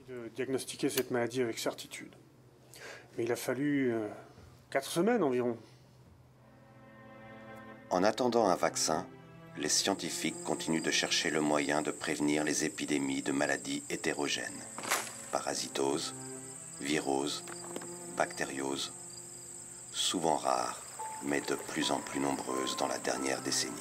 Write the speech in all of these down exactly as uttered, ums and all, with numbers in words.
de diagnostiquer cette maladie avec certitude. Mais il a fallu euh, quatre semaines environ. En attendant un vaccin, les scientifiques continuent de chercher le moyen de prévenir les épidémies de maladies hétérogènes. Parasitose, virose, bactériose, souvent rares, mais de plus en plus nombreuses dans la dernière décennie.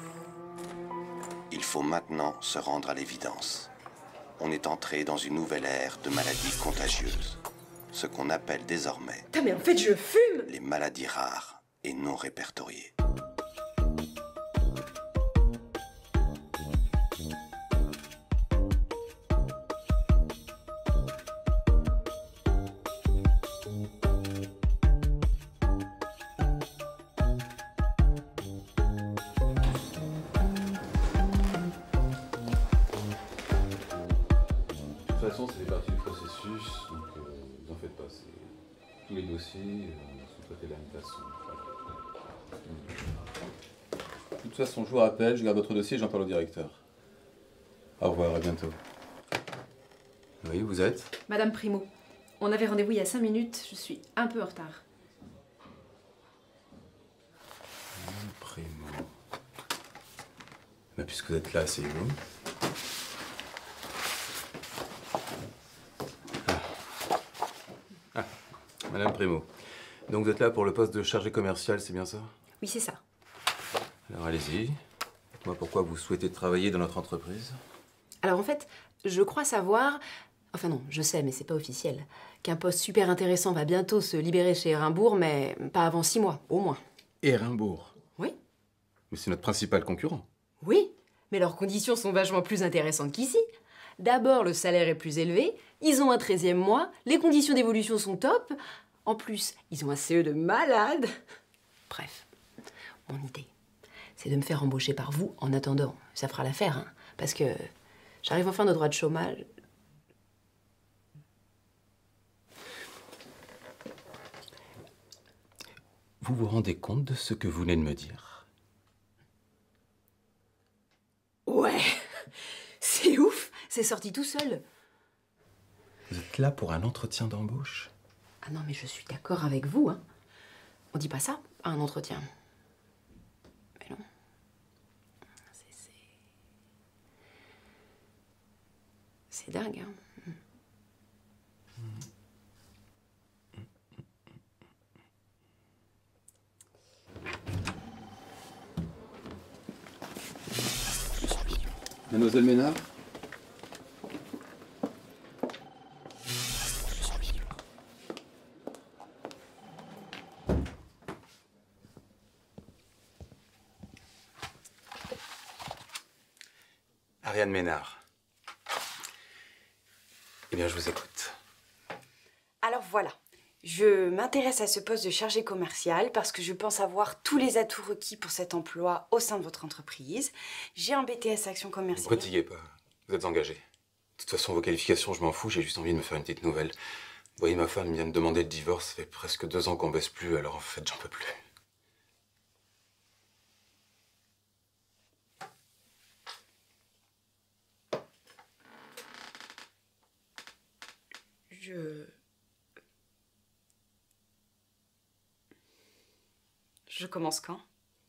Il faut maintenant se rendre à l'évidence. On est entré dans une nouvelle ère de maladies contagieuses, ce qu'on appelle désormais Putain, mais en fait, je fume! Les maladies rares et non répertoriées. De toute façon, c'est partie du processus, donc euh, vous en faites pas. Tous les dossiers euh, sont traités de la même façon. De toute façon, je vous rappelle, je garde votre dossier et j'en parle au directeur. Au revoir, à bientôt. Oui, vous êtes Madame Primo, on avait rendez-vous il y a cinq minutes, je suis un peu en retard. Madame Primo. Mais puisque vous êtes là, asseyez-vous. Madame Primo, donc vous êtes là pour le poste de chargé commercial, c'est bien ça? Oui, c'est ça. Alors allez-y. Dites-moi pourquoi vous souhaitez travailler dans notre entreprise. Alors en fait, je crois savoir... Enfin non, je sais, mais c'est pas officiel. Qu'un poste super intéressant va bientôt se libérer chez Rimbourg, mais pas avant six mois, au moins. Rimbourg? Oui. Mais c'est notre principal concurrent. Oui, mais leurs conditions sont vachement plus intéressantes qu'ici. D'abord, le salaire est plus élevé, ils ont un treizième mois, les conditions d'évolution sont top. En plus, ils ont un C E de malade. Bref, mon idée, c'est de me faire embaucher par vous en attendant. Ça fera l'affaire, hein, parce que j'arrive enfin au droit de chômage. Vous vous rendez compte de ce que vous venez de me dire? Ouais, c'est ouf, c'est sorti tout seul. Vous êtes là pour un entretien d'embauche? Ah non, mais je suis d'accord avec vous, hein. On dit pas ça à un entretien. Mais non. C'est... C'est dingue, hein. Mademoiselle Ménard? Ariane Ménard. Eh bien, je vous écoute. Alors voilà, je m'intéresse à ce poste de chargé commercial parce que je pense avoir tous les atouts requis pour cet emploi au sein de votre entreprise. J'ai un B T S Action Ne vous commerciale. fatiguez pas, vous êtes engagé. De toute façon, vos qualifications, je m'en fous, j'ai juste envie de me faire une petite nouvelle. Vous voyez, ma femme vient de demander le divorce, ça fait presque deux ans qu'on baisse plus, alors en fait, j'en peux plus. Je... Je commence quand?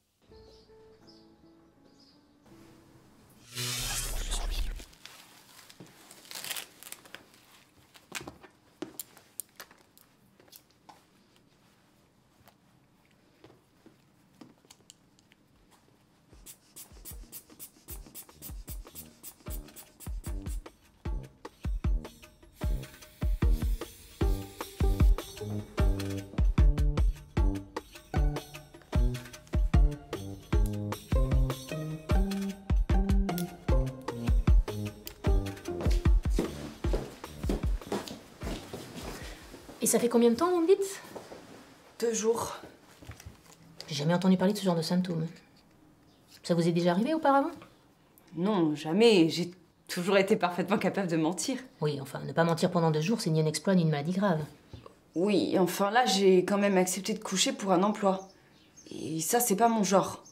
Et ça fait combien de temps, vous me dites? Deux jours. J'ai jamais entendu parler de ce genre de symptômes. Ça vous est déjà arrivé auparavant? Non, jamais. J'ai toujours été parfaitement capable de mentir. Oui, enfin, ne pas mentir pendant deux jours, c'est ni un exploit ni une maladie grave. Oui, enfin là, j'ai quand même accepté de coucher pour un emploi. Et ça, c'est pas mon genre.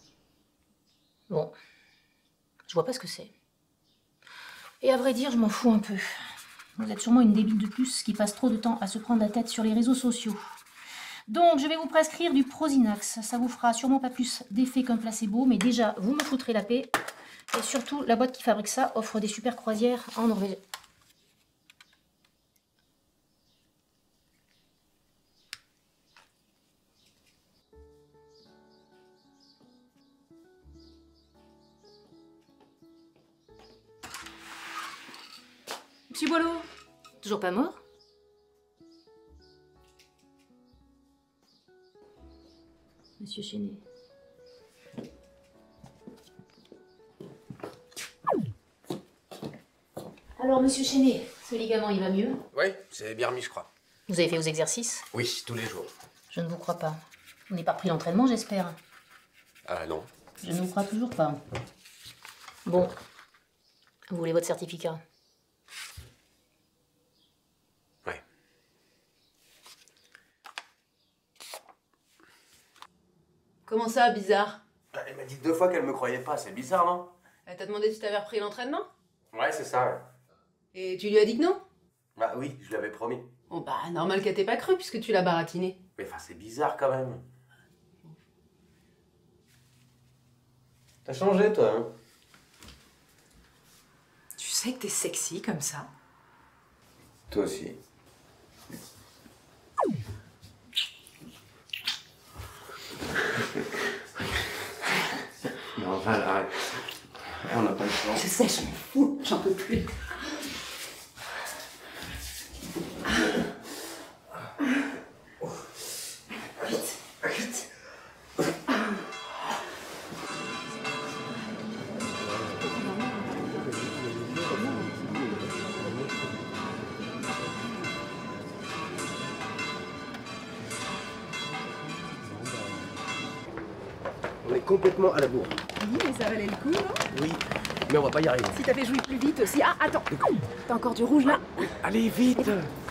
Bon, je vois pas ce que c'est. Et à vrai dire, je m'en fous un peu. Vous êtes sûrement une débile de puce qui passe trop de temps à se prendre la tête sur les réseaux sociaux. Donc, je vais vous prescrire du Prosinax. Ça vous fera sûrement pas plus d'effet qu'un placebo, mais déjà, vous me foutrez la paix. Et surtout, la boîte qui fabrique ça offre des super croisières en Norvège. Monsieur Boileau, toujours pas mort? Monsieur Chenet. Alors, monsieur Chenet, ce ligament, il va mieux? Oui, c'est bien remis, je crois. Vous avez fait vos exercices? Oui, tous les jours. Je ne vous crois pas. Vous n'avez pas repris l'entraînement, j'espère? Ah non. Je ne vous crois toujours pas. Bon. Vous voulez votre certificat? Ouais. Comment ça, bizarre? Elle m'a dit deux fois qu'elle me croyait pas, c'est bizarre, non? Elle t'a demandé si t'avais repris l'entraînement? Ouais, c'est ça, ouais. Et tu lui as dit que non? Bah oui, je lui avais promis. Bon bah, normal qu'elle t'ait pas cru puisque tu l'as baratiné. Mais enfin, c'est bizarre quand même. T'as changé, toi, hein? Tu sais que t'es sexy comme ça? Toi aussi. Non, enfin, arrête. On n'a pas le temps. Je sais, je m'en fous, j'en peux plus. Vite, vite. On est complètement à la bourre. Oui, mais ça valait le coup, non? Oui, mais on va pas y arriver. Si t'avais joué plus vite aussi. Ah, attends. T'as encore du rouge là? Allez, vite!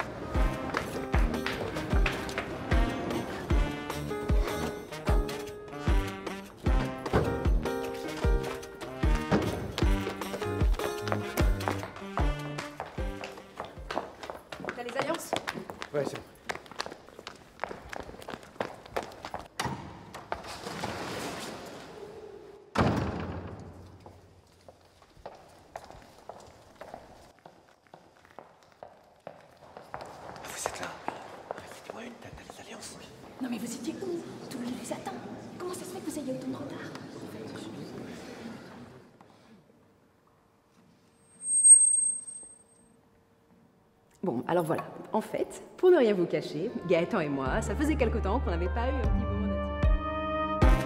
T'as les alliances? Ouais, c'est bon. Vous êtes là? Faites-moi une, t'as les alliances. Non, mais vous étiez où? Tout le monde les attend. Comment ça se fait que vous ayez autant de retard? Bon, alors voilà. En fait, pour ne rien vous cacher, Gaëtan et moi, ça faisait quelque temps qu'on n'avait pas eu un petit moment d'intimité.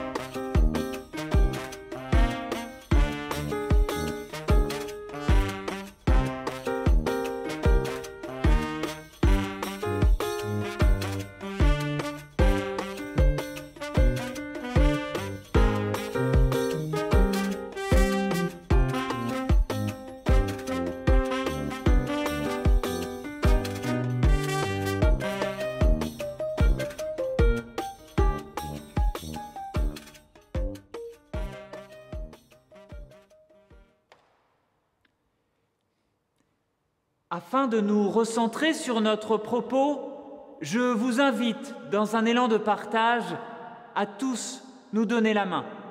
Afin de nous recentrer sur notre propos, je vous invite, dans un élan de partage, à tous nous donner la main.